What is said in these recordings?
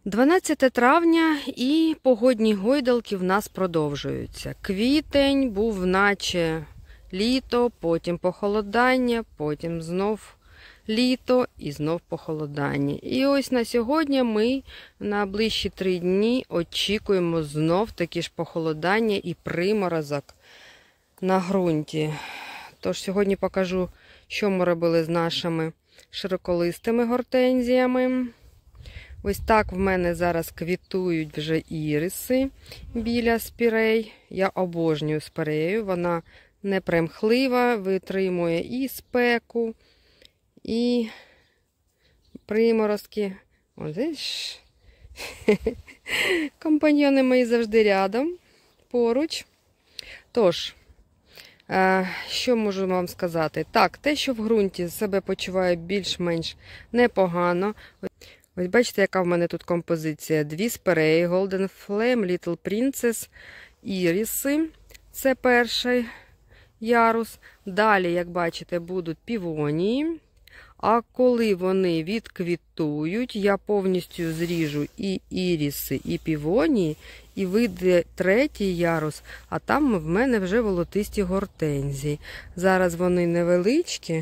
12 травня і погодні гойдалки в нас продовжуються. Квітень був наче літо, потім похолодання, потім знов літо і знов похолодання. І ось на сьогодні ми на ближчі 3 дні очікуємо знов такі ж похолодання і приморозок на ґрунті. Тож сьогодні покажу, що ми робили з нашими широколистими гортензіями. Ось так в мене зараз квітують вже іриси біля спірей. Я обожнюю спірею, вона не примхлива, витримує і спеку, і приморозки. Ось, компаньйони мої завжди рядом, поруч. Тож, що можу вам сказати? Так, те, що в ґрунті себе почуваю більш-менш непогано. Ось бачите, яка в мене тут композиція. 2 спіреї, Golden Flame, Little Princess, іріси. Це перший ярус. Далі, як бачите, будуть півонії. А коли вони відквітують, я повністю зріжу і іріси, і півонії, і вийде 3-й ярус, а там в мене вже волотисті гортензії. Зараз вони невеличкі.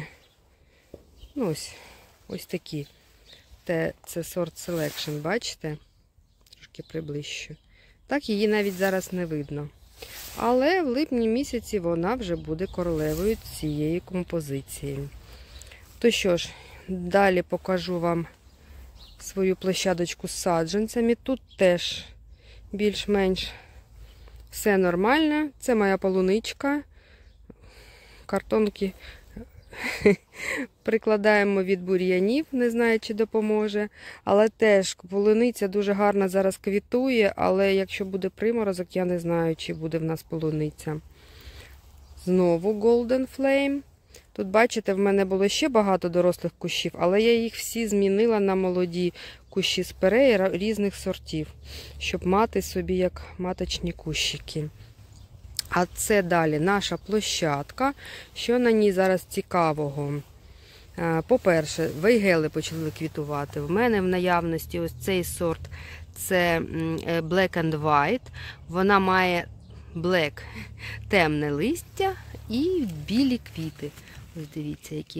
Ось такі. Це сорт Selection, бачите? Трошки приближчу. Так, її навіть зараз не видно. Але в липні місяці вона вже буде королевою цієї композиції. То що ж, далі покажу вам свою площадочку з саджанцями. Тут теж більш-менш все нормально. Це моя полуничка. Картонки прикладаємо від бур'янів, не знаю, чи допоможе. Але теж полуниця дуже гарно зараз квітує, але якщо буде приморозок, я не знаю, чи буде в нас полуниця. Знову Golden Flame. Тут, бачите, в мене було ще багато дорослих кущів, але я їх всі змінила на молоді кущі спіреї різних сортів, щоб мати собі як маточні кущики. А це далі наша площадка. Що на ній зараз цікавого? По-перше, вейгели почали квітувати. В мене в наявності ось цей сорт, це Black and White. Вона має black, темне листя і білі квіти. Ось дивіться, які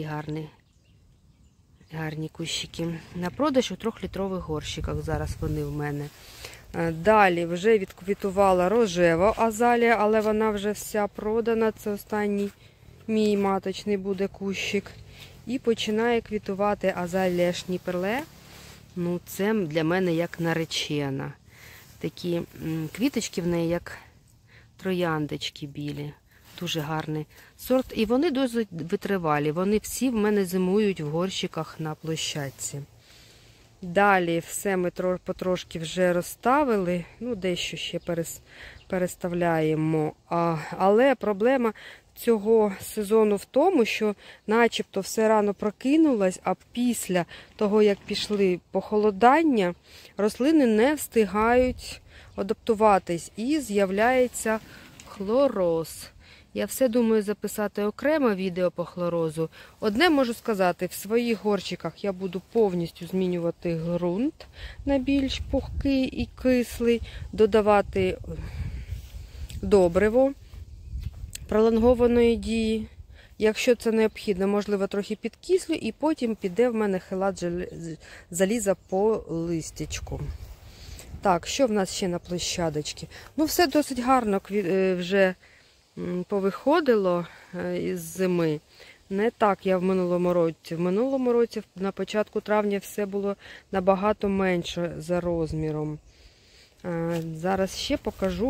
гарні кущики. На продаж у 3-літрових горщиках зараз вони в мене. Далі вже відквітувала рожева азалія, але вона вже вся продана. Це останній мій маточний буде кущик. І починає квітувати азалія Шніперле. Це для мене як наречена. Такі квіточки в неї, як трояндочки білі. Дуже гарний сорт. І вони досить витривалі. Вони всі в мене зимують в горщиках на площадці. Далі все ми потрошки вже розставили. Дещо ще переставляємо. Але проблема цього сезону в тому, що начебто все рано прокинулось, а після того, як пішли похолодання, рослини не встигають адаптуватись і з'являється хлороз. Я все думаю записати окремо відео по хлорозу. Одне можу сказати, в своїх горщиках я буду повністю змінювати ґрунт на більш пухкий і кислий, додавати добриво пролонгованої дії. Якщо це необхідно, можливо, трохи підкислю, і потім піде в мене хелат заліза по листячку. Так, що в нас ще на площадочці? Все досить гарно вже повиходило із зими. Не так я в минулому році. В минулому році на початку травня все було набагато менше за розміром. Зараз ще покажу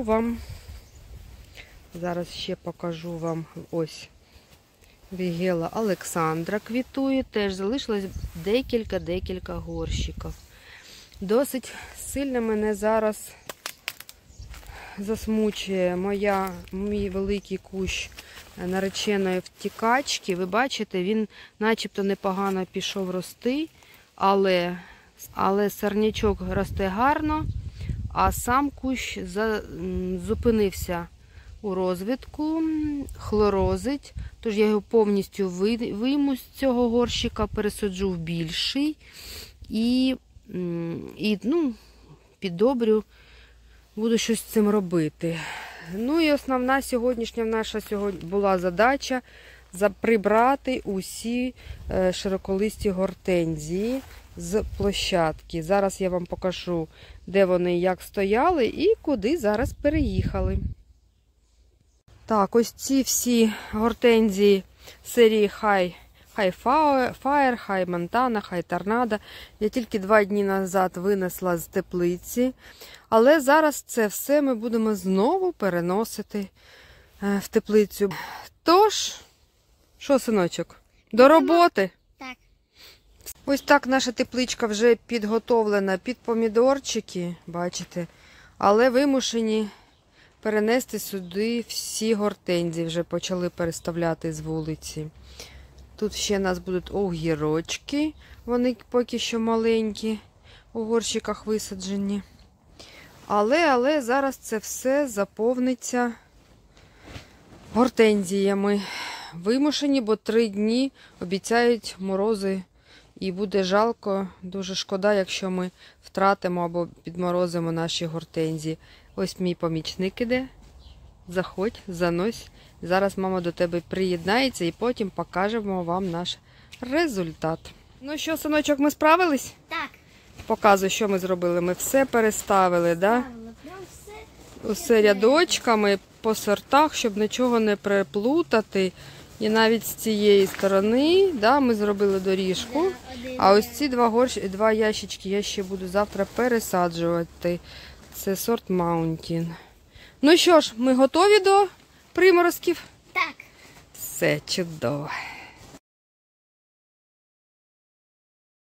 вам ось вігела Олександра квітує. Теж залишилось декілька горщиків. Досить сильно мене зараз засмучує мій великий кущ нареченої втікачки. Ви бачите, він начебто непогано пішов рости, але сорнячок росте гарно, а сам кущ зупинився у розвитку, хлорозить. Тож я його повністю вийму з цього горщика, пересаджу в більший і піддобрю, буду щось з цим робити. Ну і основна сьогоднішня наша була задача прибрати усі широколисті гортензії з площадки. Зараз я вам покажу, де вони як стояли і куди зараз переїхали. Так, ось ці всі гортензії серії High Fire, High Montana, High Tornado. Я тільки 2 дні назад винесла з теплиці. Але зараз це все ми будемо знову переносити в теплицю. Тож, що, синочок, до роботи? Так. Ось так наша тепличка вже підготовлена під помідорчики, бачите. Але вимушені перенести сюди всі гортензії, вже почали переставляти з вулиці. Тут ще у нас будуть огірочки, вони поки що маленькі, у горщиках висаджені. Але зараз це все заповниться гортензіями. Вимушені, бо 3 дні обіцяють морози. І буде жалко, дуже шкода, якщо ми втратимо або підморозимо наші гортензії. Ось мій помічник іде. Заходь, занось. Зараз мама до тебе приєднається і потім покажемо вам наш результат. Ну що, синочок, ми справились? Так. Показуй, що ми зробили. Ми все переставили, да? Прям все. Усе рядочками по сортах, щоб нічого не переплутати. І навіть з цієї сторони, да, ми зробили доріжку. А ось ці 2 ящички я ще буду завтра пересаджувати. Це сорт Mountain. Ну що ж, ми готові до приморозків? Так. Все чудово.